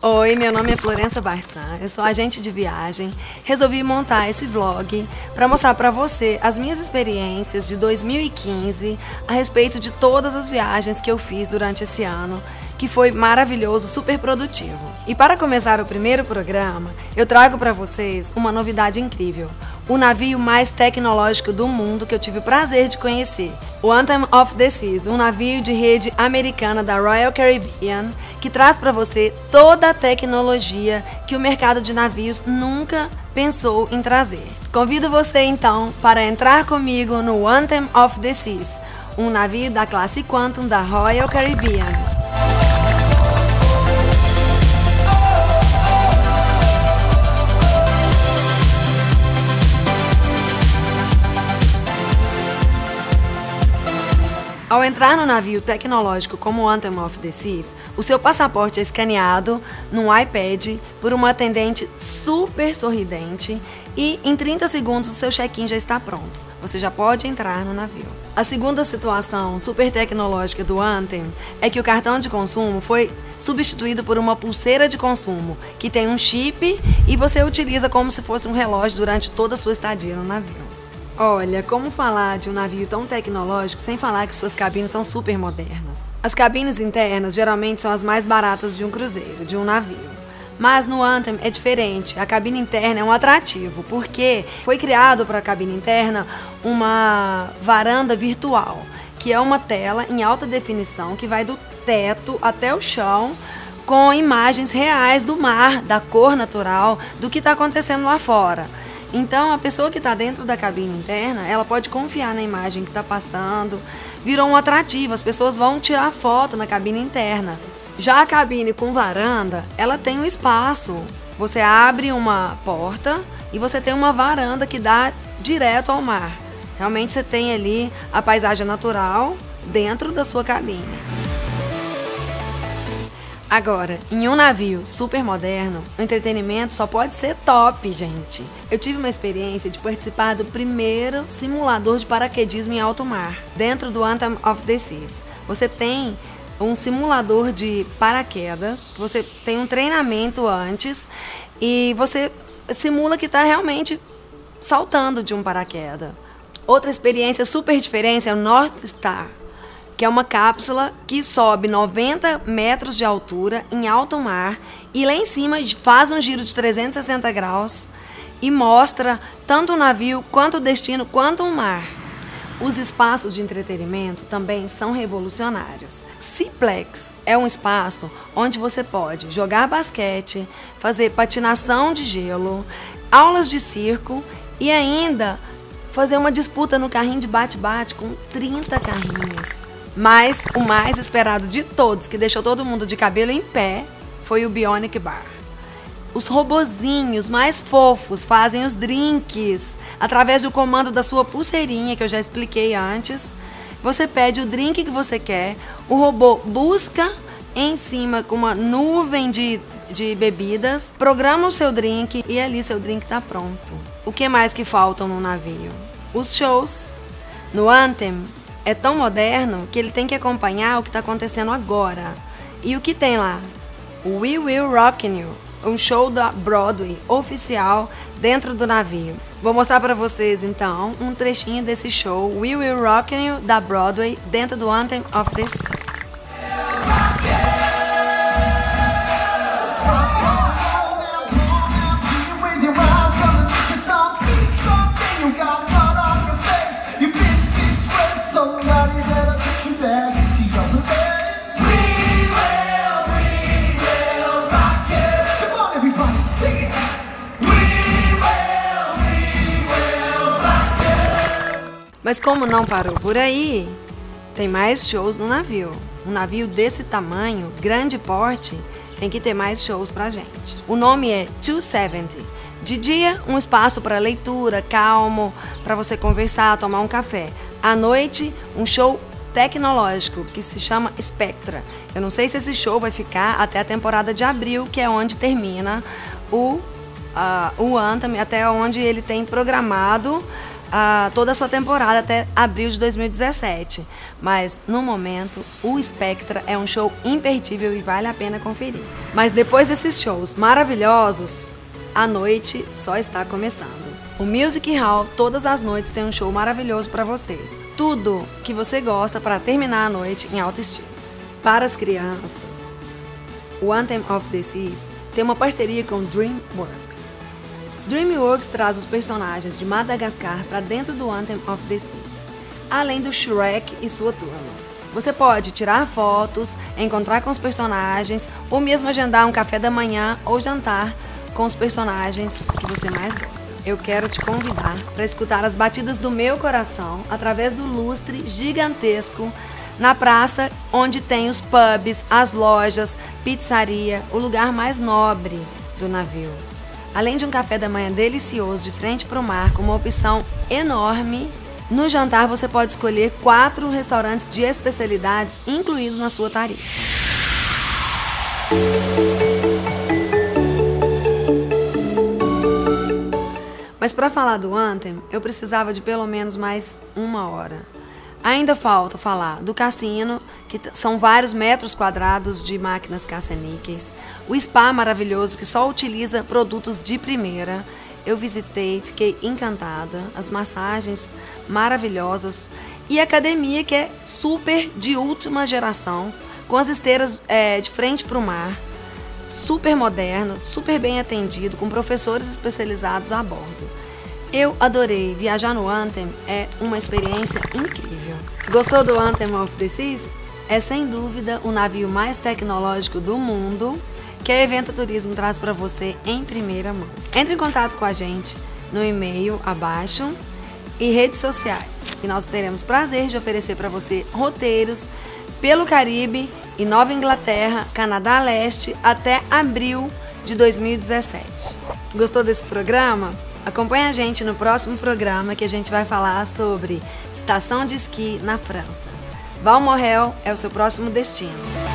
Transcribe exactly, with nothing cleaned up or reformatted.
Oi, meu nome é Florença Barçan, eu sou agente de viagem. Resolvi montar esse vlog para mostrar para você as minhas experiências de dois mil e quinze a respeito de todas as viagens que eu fiz durante esse ano, que foi maravilhoso, super produtivo. E para começar o primeiro programa, eu trago para vocês uma novidade incrível. O navio mais tecnológico do mundo que eu tive o prazer de conhecer. O Anthem of the Seas, um navio de rede americana da Royal Caribbean, que traz para você toda a tecnologia que o mercado de navios nunca pensou em trazer. Convido você então para entrar comigo no Anthem of the Seas, um navio da classe Quantum da Royal Caribbean. Ao entrar no navio tecnológico como o Anthem of the Seas, o seu passaporte é escaneado num iPad por uma atendente super sorridente e em trinta segundos o seu check-in já está pronto. Você já pode entrar no navio. A segunda situação super tecnológica do Anthem é que o cartão de consumo foi substituído por uma pulseira de consumo, que tem um chip e você utiliza como se fosse um relógio durante toda a sua estadia no navio. Olha, como falar de um navio tão tecnológico sem falar que suas cabines são super modernas? As cabines internas geralmente são as mais baratas de um cruzeiro, de um navio. Mas no Anthem é diferente, a cabine interna é um atrativo, porque foi criado para a cabine interna uma varanda virtual, que é uma tela em alta definição que vai do teto até o chão, com imagens reais do mar, da cor natural, do que está acontecendo lá fora. Então, a pessoa que está dentro da cabine interna, ela pode confiar na imagem que está passando. Virou um atrativo, as pessoas vão tirar foto na cabine interna. Já a cabine com varanda, ela tem um espaço. Você abre uma porta e você tem uma varanda que dá direto ao mar. Realmente você tem ali a paisagem natural dentro da sua cabine. Agora, em um navio super moderno, o entretenimento só pode ser top, gente. Eu tive uma experiência de participar do primeiro simulador de paraquedismo em alto mar, dentro do Anthem of the Seas. Você tem um simulador de paraquedas, você tem um treinamento antes e você simula que está realmente saltando de um paraquedas. Outra experiência super diferente é o North Star, que é uma cápsula que sobe noventa metros de altura em alto mar e lá em cima faz um giro de trezentos e sessenta graus e mostra tanto o navio, quanto o destino, quanto o mar. Os espaços de entretenimento também são revolucionários. Seaplex é um espaço onde você pode jogar basquete, fazer patinação de gelo, aulas de circo e ainda fazer uma disputa no carrinho de bate-bate com trinta carrinhos. Mas o mais esperado de todos, que deixou todo mundo de cabelo em pé, foi o Bionic Bar. Os robozinhos mais fofos fazem os drinks através do comando da sua pulseirinha, que eu já expliquei antes. Você pede o drink que você quer, o robô busca em cima com uma nuvem de, de bebidas, programa o seu drink e ali seu drink está pronto. O que mais que faltam no navio? Os shows. No Anthem é tão moderno que ele tem que acompanhar o que está acontecendo agora. E o que tem lá? O We Will Rockin' You, um show da Broadway oficial dentro do navio. Vou mostrar para vocês então um trechinho desse show We Will Rockin' You da Broadway dentro do Anthem of the Seas. Mas como não parou por aí, tem mais shows no navio. Um navio desse tamanho, grande porte, tem que ter mais shows pra gente. O nome é duzentos e setenta. De dia, um espaço para leitura, calmo, para você conversar, tomar um café. À noite, um show tecnológico que se chama Spectra. Eu não sei se esse show vai ficar até a temporada de abril, que é onde termina o, uh, o Anthem, até onde ele tem programado a, toda a sua temporada até abril de dois mil e dezessete. Mas, no momento, o Spectra é um show imperdível e vale a pena conferir. Mas depois desses shows maravilhosos, a noite só está começando. O Music Hall, todas as noites, tem um show maravilhoso para vocês. Tudo que você gosta para terminar a noite em alto estilo. Para as crianças, o Anthem of the Seas tem uma parceria com DreamWorks. DreamWorks traz os personagens de Madagascar para dentro do Anthem of the Seas, além do Shrek e sua turma. Você pode tirar fotos, encontrar com os personagens, ou mesmo agendar um café da manhã ou jantar com os personagens que você mais gosta. Eu quero te convidar para escutar as batidas do meu coração através do lustre gigantesco na praça, onde tem os pubs, as lojas, pizzaria, o lugar mais nobre do navio. Além de um café da manhã delicioso de frente para o mar, com uma opção enorme, no jantar você pode escolher quatro restaurantes de especialidades incluídos na sua tarifa. Mas para falar do Anthem, eu precisava de pelo menos mais uma hora. Ainda falta falar do cassino, que são vários metros quadrados de máquinas caça-níqueis, o spa maravilhoso que só utiliza produtos de primeira. Eu visitei, fiquei encantada, as massagens maravilhosas e a academia, que é super de última geração, com as esteiras é, de frente para o mar, super moderno, super bem atendido, com professores especializados a bordo. Eu adorei, viajar no Anthem é uma experiência incrível. Gostou do Anthem of the Seas? É sem dúvida o navio mais tecnológico do mundo que a Evento Turismo traz para você em primeira mão. Entre em contato com a gente no e-mail abaixo e redes sociais, e nós teremos prazer de oferecer para você roteiros pelo Caribe e Nova Inglaterra, Canadá Leste, até abril de dois mil e dezessete. Gostou desse programa? Acompanhe a gente no próximo programa, que a gente vai falar sobre estação de esqui na França. Valmorel é o seu próximo destino.